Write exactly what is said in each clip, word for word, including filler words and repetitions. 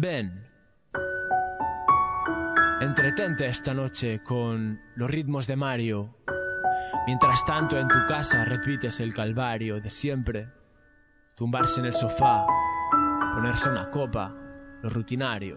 Ven, entretente esta noche con los ritmos de Mario. Mientras tanto en tu casa repites el calvario de siempre. Tumbarse en el sofá, ponerse una copa, lo rutinario.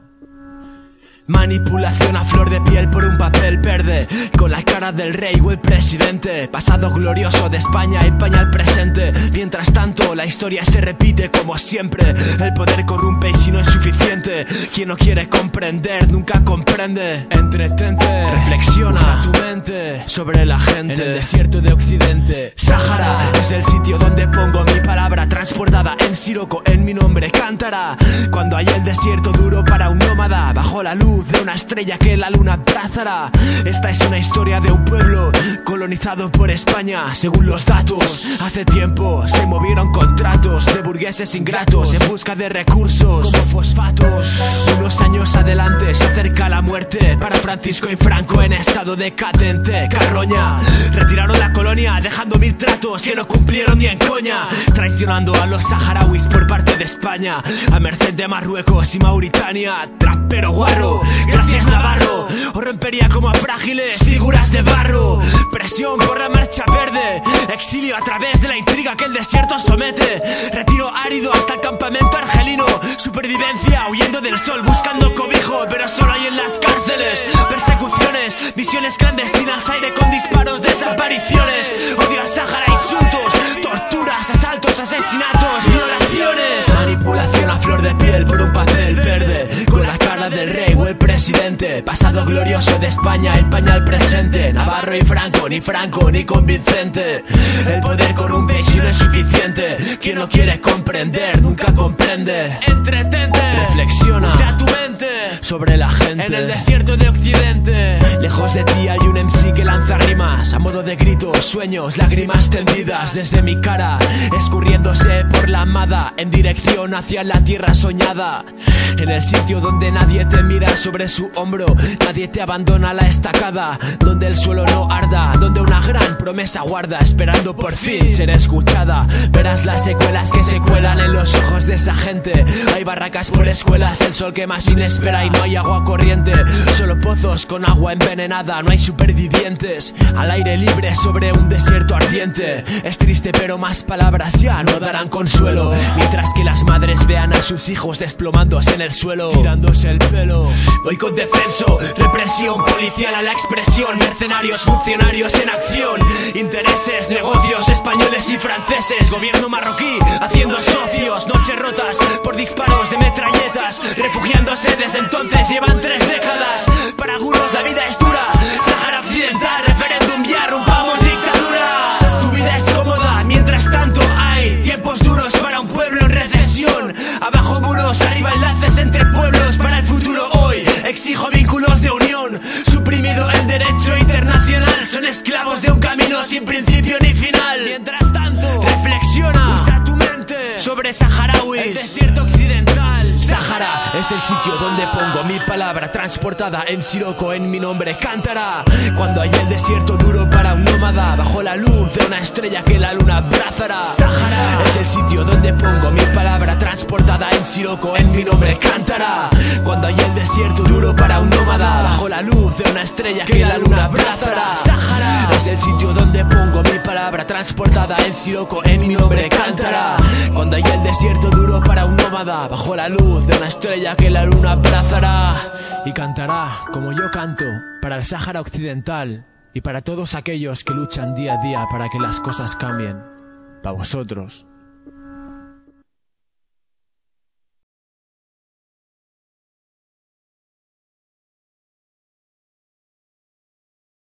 Manipulación a flor de piel por un papel verde, con la cara del rey o el presidente. Pasado glorioso de España empaña el presente. Mientras tanto la historia se repite como siempre. El poder corrompe y si no es suficiente, quien no quiere comprender nunca comprende. Entretente, reflexiona, usa tu mente sobre la gente. En el desierto de Occidente, Sáhara es el sitio donde pongo mi palabra transportada en siroco, en mi nombre cantará. Cuando hay el desierto duro para un nómada, bajo la luz de una estrella que la luna abrazará. Esta es una historia de un pueblo colonizado por España. Según los datos, hace tiempo se movieron contratos de burgueses ingratos en busca de recursos como fosfatos. Unos años adelante se acerca la muerte para Francisco y Franco en estado decadente. Carroña, retiraron la colonia dejando mil tratos que no cumplieron ni en coña, traicionando a los saharauis por parte de España a merced de Marruecos y Mauritania. Trapero guarro, gracias Navarro, os rompería como a frágiles figuras de barro. Presión por la marcha verde, exilio a través de la intriga que el desierto somete. Retiro árido hasta el campamento argelino, supervivencia huyendo del sol buscando cobijo, pero solo hay en las cárceles. Persecuciones, misiones clandestinas, aire con disparos, desapariciones. Odio al Sáhara, insultos, torturas, asaltos, asesinatos, violaciones. Manipulación a flor de piel por un papel verde, con la cara del rey o el presidente. Pasado glorioso de España empaña el presente. Navarro y Franco, ni Franco ni convincente. El poder corrompe y si no es suficiente, quien no quiere comprender nunca comprende. Entretente, reflexiona, usa tu mente sobre la gente. En el desierto de Occidente, lejos de ti hay un M C que lanza rimas a modo de gritos, sueños, lágrimas tendidas desde mi cara, escurriéndose por la amada en dirección hacia la tierra soñada. En el sitio donde nadie te mira sobre su hombro, nadie te abandona la estacada, donde el suelo no arda, donde una gran promesa guarda, esperando por fin ser escuchada. Verás las secuelas que se cuelan en los ojos de esa gente. Hay barracas por escuelas, el sol quema sin espera y no hay agua corriente, solo pozos con agua envenenada. No hay supervivientes, al aire libre sobre un desierto ardiente. Es triste pero más palabras ya no darán consuelo, mientras que las madres vean a sus hijos desplomándose en el suelo, tirándose el pelo. Voy con defenso, represión policial a la expresión, mercenarios, funcionarios en acción, intereses, negocios españoles y franceses, gobierno marroquí haciendo socios, noches rotas por disparos de metralletas, refugiándose desde entonces, llevan tres décadas. Para algunos la vida es dura, Sáhara Occidental, referéndum ya, rompamos dictadura. Tu vida es cómoda, mientras tanto hay tiempos duros para un pueblo en recesión. Abajo muros, arriba enlaces entre pueblos para el futuro hoy. Exijo vínculos de unión, suprimido el derecho internacional. Son esclavos de un camino sin principio ni final. Mientras tanto, reflexiona, usa tu mente sobre saharauis, el desierto occidental. Sáhara es el sitio donde pongo mi palabra transportada en siroco, en mi nombre cantará. Cuando hay el desierto duro para un nómada, bajo la luz de una estrella que la luna abrazará. Sáhara es el sitio donde pongo mi palabra transportada en siroco, en mi nombre cantará. Cuando hay el desierto duro para un nómada, bajo la luz de una estrella que la luna abrazará. Sáhara es el sitio donde pongo mi palabra transportada en siroco, en mi nombre cantará. Cuando hay el desierto duro para un nómada, bajo la luz de una estrella que la luna abrazará. Y cantará como yo canto para el Sáhara Occidental y para todos aquellos que luchan día a día para que las cosas cambien. Para vosotros.